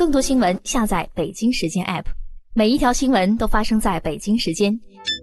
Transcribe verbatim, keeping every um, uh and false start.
更多新闻下载北京时间 A P P， 每一条新闻都发生在北京时间。